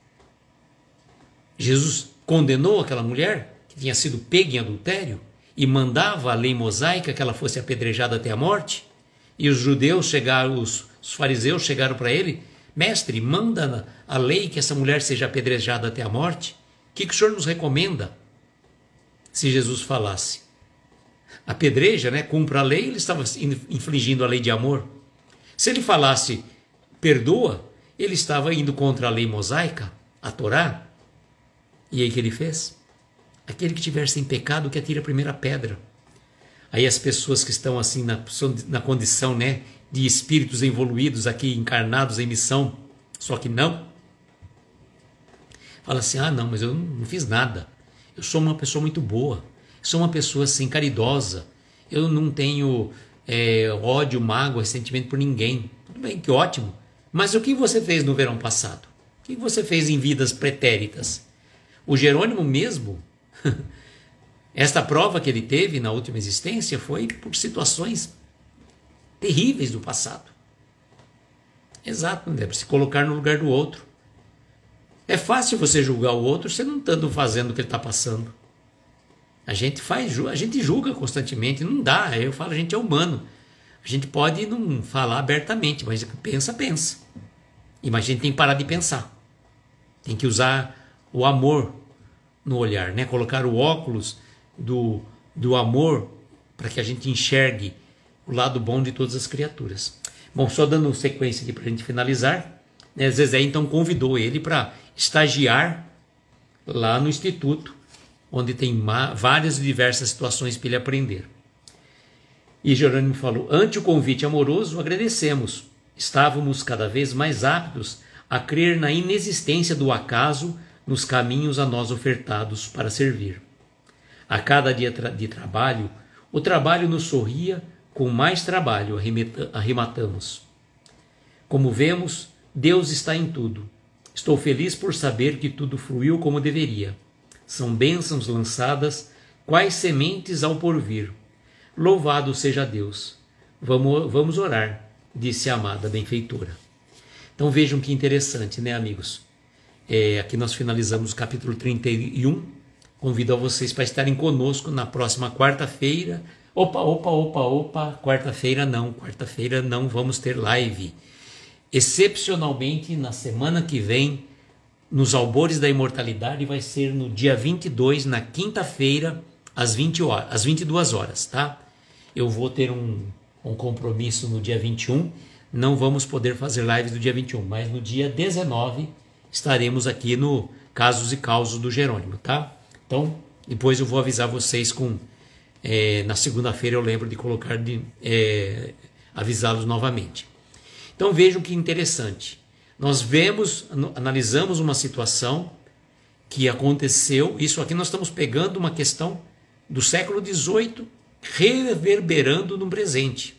Jesus condenou aquela mulher que tinha sido pega em adultério e mandava a lei mosaica que ela fosse apedrejada até a morte. E os judeus chegaram, os, os fariseus chegaram para ele: mestre, manda a lei que essa mulher seja apedrejada até a morte. O que, que o senhor nos recomenda? Se Jesus falasse apedreja, né, cumpra a lei, ele estava infligindo a lei de amor. Se ele falasse perdoa, ele estava indo contra a lei mosaica, a Torá. E aí o que ele fez? Aquele que estiver sem pecado que atire a primeira pedra. Aí as pessoas que estão assim na, na condição, né, de espíritos evoluídos aqui, encarnados em missão, só que não, fala assim: ah não, mas eu não fiz nada, eu sou uma pessoa muito boa, sou uma pessoa assim caridosa, eu não tenho é, ódio, mágoa, ressentimento por ninguém. Tudo bem, que ótimo, mas o que você fez no verão passado? O que você fez em vidas pretéritas? O Jerônimo mesmo, esta prova que ele teve na última existência foi por situações terríveis do passado. Exato, não deve se colocar no lugar do outro. É fácil você julgar o outro você não estando fazendo o que ele está passando. A gente faz, a gente julga constantemente, não dá. Eu falo, a gente é humano. A gente pode não falar abertamente, mas pensa, pensa. E mas a gente tem que parar de pensar. Tem que usar o amor no olhar, né? Colocar o óculos do, do amor para que a gente enxergue o lado bom de todas as criaturas. Bom, só dando sequência aqui para a gente finalizar, né? Zezé então convidou ele para estagiar lá no instituto, onde tem várias e diversas situações para ele aprender. E Jerônimo falou: ante o convite amoroso, agradecemos. Estávamos cada vez mais aptos a crer na inexistência do acaso nos caminhos a nós ofertados para servir. A cada dia de trabalho, o trabalho nos sorria, com mais trabalho arrematamos. Como vemos, Deus está em tudo. Estou feliz por saber que tudo fluiu como deveria. São bênçãos lançadas, quais sementes ao porvir. Louvado seja Deus. Vamos, vamos orar, disse a amada benfeitora. Então vejam que interessante, né, amigos? É, aqui nós finalizamos o capítulo trinta e um. Convido a vocês para estarem conosco na próxima quarta-feira. Opa, opa, opa, opa, quarta-feira não, quarta-feira não vamos ter live. Excepcionalmente, na semana que vem, nos Albores da Imortalidade, vai ser no dia vinte e dois, na quinta-feira, às, vinte horas, às vinte e duas horas, tá? Eu vou ter um, um compromisso no dia vinte e um, não vamos poder fazer lives no dia vinte e um, mas no dia dezenove estaremos aqui no Casos e Causos do Jerônimo, tá? Então, depois eu vou avisar vocês com... É, na segunda-feira eu lembro de colocar, de é, avisá-los novamente. Então vejam que interessante. Nós vemos, analisamos uma situação que aconteceu. Isso aqui nós estamos pegando uma questão do século dezoito, reverberando no presente,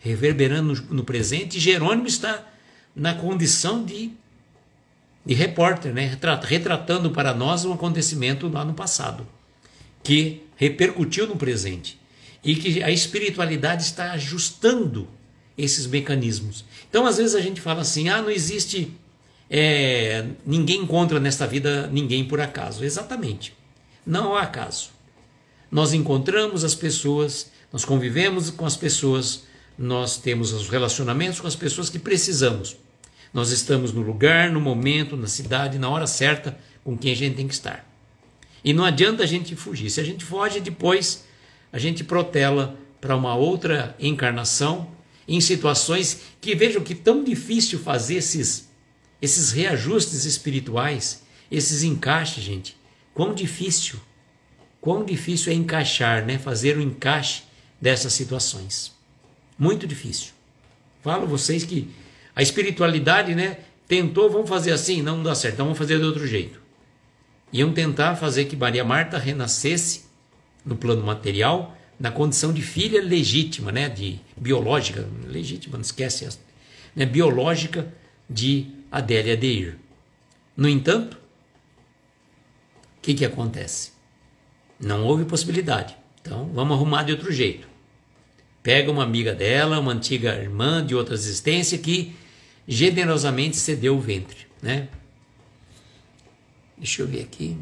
reverberando no, no presente, e Jerônimo está na condição de, de repórter, né? Retratando para nós um acontecimento lá no passado, que repercutiu no presente, e que a espiritualidade está ajustando esses mecanismos. Então, às vezes a gente fala assim, ah, não existe, é, ninguém encontra nesta vida ninguém por acaso. Exatamente, não há acaso. Nós encontramos as pessoas, nós convivemos com as pessoas, nós temos os relacionamentos com as pessoas que precisamos. Nós estamos no lugar, no momento, na cidade, na hora certa, com quem a gente tem que estar. E não adianta a gente fugir. Se a gente foge, depois a gente protela para uma outra encarnação, em situações que, vejam que tão difícil fazer esses, esses reajustes espirituais, esses encaixes, gente. Quão difícil, quão difícil é encaixar, né? Fazer o encaixe dessas situações. Muito difícil. Falo a vocês que a espiritualidade, né, tentou, vamos fazer assim, não dá certo, então vamos fazer de outro jeito. Iam tentar fazer que Maria Marta renascesse no plano material, na condição de filha legítima, né, de biológica, legítima, não esquece, né, biológica de Adélia Adeir. No entanto, o que, que acontece? Não houve possibilidade. Então, vamos arrumar de outro jeito. Pega uma amiga dela, uma antiga irmã de outra existência que generosamente cedeu o ventre, né? Deixa eu ver aqui.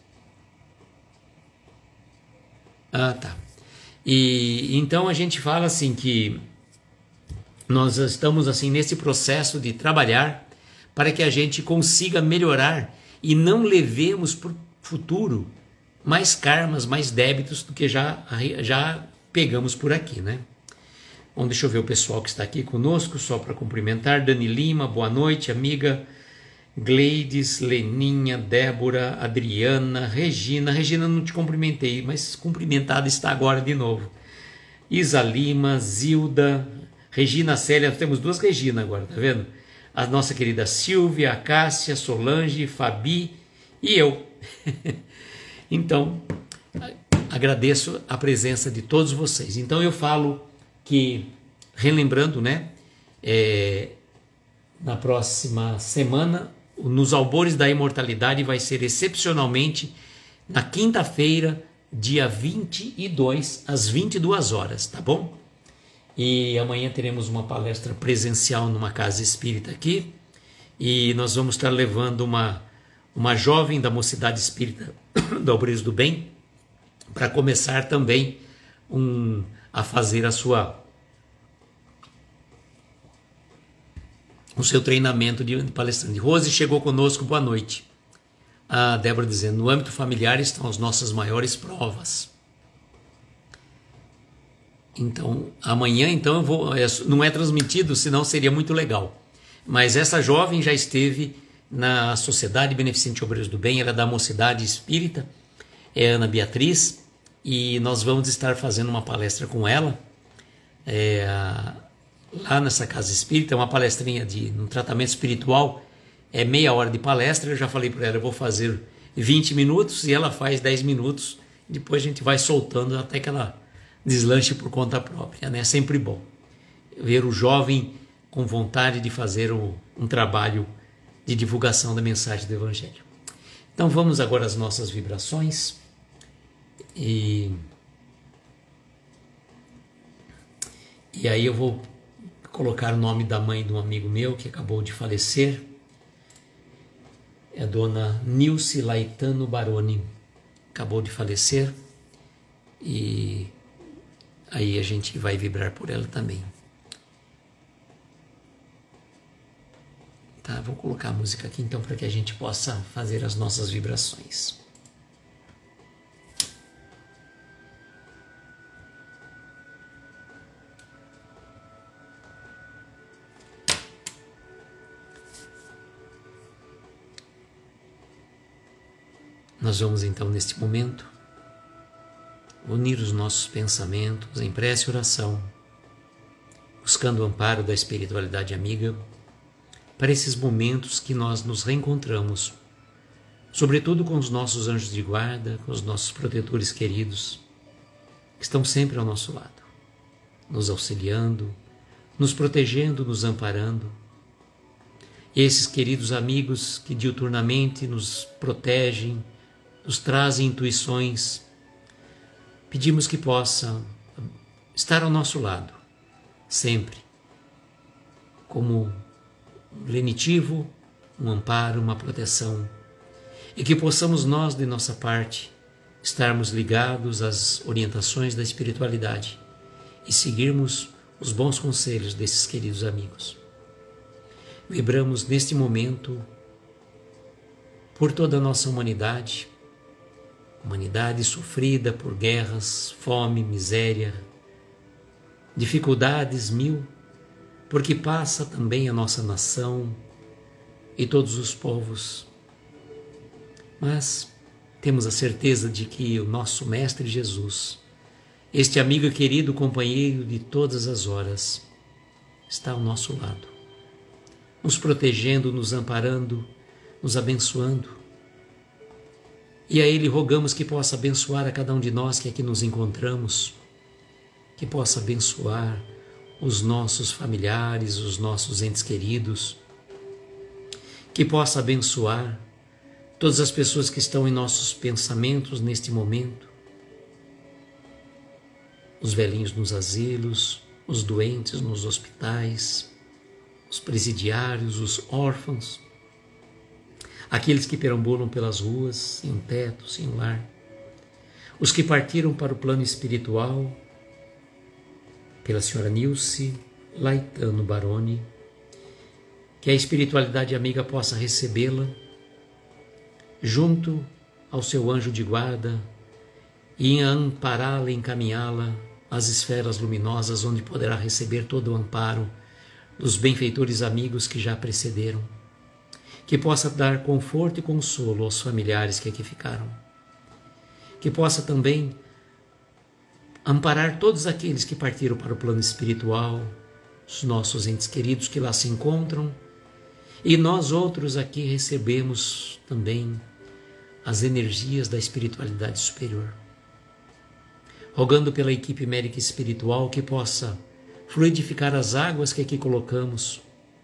Ah, tá. E então a gente fala assim que nós estamos assim nesse processo de trabalhar para que a gente consiga melhorar e não levemos para o futuro mais karmas, mais débitos do que já, já pegamos por aqui, né? Bom, deixa eu ver o pessoal que está aqui conosco, só para cumprimentar. Dani Lima, boa noite, amiga. Gleides, Leninha, Débora, Adriana, Regina. Regina, não te cumprimentei, mas cumprimentada está agora de novo. Isa Lima, Zilda, Regina Célia, nós temos duas Regina agora, tá vendo? A nossa querida Silvia, a Cássia, Solange, Fabi e eu. Então, agradeço a presença de todos vocês. Então eu falo que, relembrando, né, é, na próxima semana, nos Albores da Imortalidade vai ser excepcionalmente na quinta-feira, dia vinte e dois, às vinte e duas horas, tá bom? E amanhã teremos uma palestra presencial numa casa espírita aqui, e nós vamos estar levando uma, uma jovem da Mocidade Espírita do Albores do Bem, para começar também um, a fazer a sua, o seu treinamento de palestrante. Rose chegou conosco, boa noite. A Débora dizendo, no âmbito familiar estão as nossas maiores provas. Então, amanhã, então, eu vou, não é transmitido, senão seria muito legal. Mas essa jovem já esteve na Sociedade Beneficente Obreiros do Bem, ela é da Mocidade Espírita, é Ana Beatriz, e nós vamos estar fazendo uma palestra com ela, é, lá nessa casa espírita, uma palestrinha de um tratamento espiritual, é meia hora de palestra. Eu já falei para ela, eu vou fazer vinte minutos e ela faz dez minutos, depois a gente vai soltando até que ela deslanche por conta própria, né? É sempre bom ver o jovem com vontade de fazer um, um trabalho de divulgação da mensagem do Evangelho. Então vamos agora às nossas vibrações. E, e aí eu vou colocar o nome da mãe de um amigo meu que acabou de falecer. É a dona Nilce Laetano Baroni. Acabou de falecer. E aí a gente vai vibrar por ela também. Tá, vou colocar a música aqui então para que a gente possa fazer as nossas vibrações. Nós vamos então neste momento unir os nossos pensamentos em prece e oração, buscando o amparo da espiritualidade amiga para esses momentos que nós nos reencontramos, sobretudo com os nossos anjos de guarda, com os nossos protetores queridos, que estão sempre ao nosso lado, nos auxiliando, nos protegendo, nos amparando. Esses queridos amigos que diuturnamente nos protegem, nos trazem intuições, pedimos que possam estar ao nosso lado, sempre, como um lenitivo, um amparo, uma proteção, e que possamos nós, de nossa parte, estarmos ligados às orientações da espiritualidade e seguirmos os bons conselhos desses queridos amigos. Vibramos neste momento por toda a nossa humanidade, humanidade sofrida por guerras, fome, miséria, dificuldades mil, porque passa também a nossa nação e todos os povos. Mas temos a certeza de que o nosso Mestre Jesus, este amigo querido, companheiro de todas as horas, está ao nosso lado, nos protegendo, nos amparando, nos abençoando. E a Ele rogamos que possa abençoar a cada um de nós que aqui nos encontramos, que possa abençoar os nossos familiares, os nossos entes queridos, que possa abençoar todas as pessoas que estão em nossos pensamentos neste momento, os velhinhos nos asilos, os doentes nos hospitais, os presidiários, os órfãos, aqueles que perambulam pelas ruas, sem um teto, sem um lar, os que partiram para o plano espiritual, pela senhora Nilce Laitano Baroni, que a espiritualidade amiga possa recebê-la junto ao seu anjo de guarda e ampará-la, encaminhá-la às esferas luminosas, onde poderá receber todo o amparo dos benfeitores amigos que já precederam, que possa dar conforto e consolo aos familiares que aqui ficaram, que possa também amparar todos aqueles que partiram para o plano espiritual, os nossos entes queridos que lá se encontram, e nós outros aqui recebemos também as energias da espiritualidade superior. Rogando pela equipe médica espiritual que possa fluidificar as águas que aqui colocamos,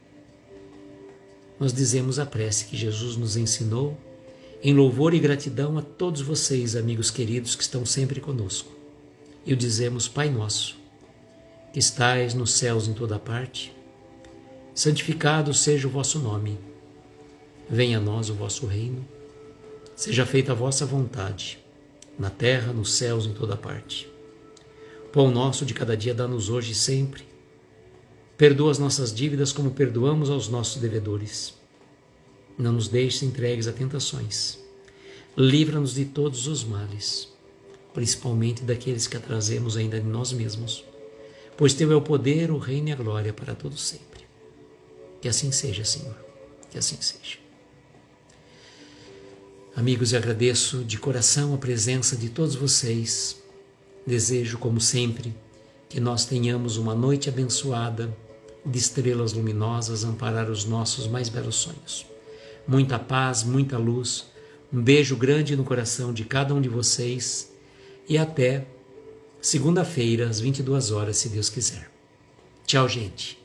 nós dizemos a prece que Jesus nos ensinou, em louvor e gratidão a todos vocês, amigos queridos, que estão sempre conosco. E o dizemos: Pai nosso, que estais nos céus em toda parte, santificado seja o vosso nome. Venha a nós o vosso reino. Seja feita a vossa vontade, na terra, nos céus, em toda parte. Pão nosso de cada dia dá-nos hoje e sempre. Perdoa as nossas dívidas como perdoamos aos nossos devedores. Não nos deixes entregues a tentações. Livra-nos de todos os males, principalmente daqueles que trazemos ainda em nós mesmos, pois Teu é o poder, o reino e a glória para todos sempre. Que assim seja, Senhor, que assim seja. Amigos, eu agradeço de coração a presença de todos vocês. Desejo, como sempre, que nós tenhamos uma noite abençoada, de estrelas luminosas, amparar os nossos mais belos sonhos. Muita paz, muita luz, um beijo grande no coração de cada um de vocês e até segunda-feira, às vinte e duas horas, se Deus quiser. Tchau, gente.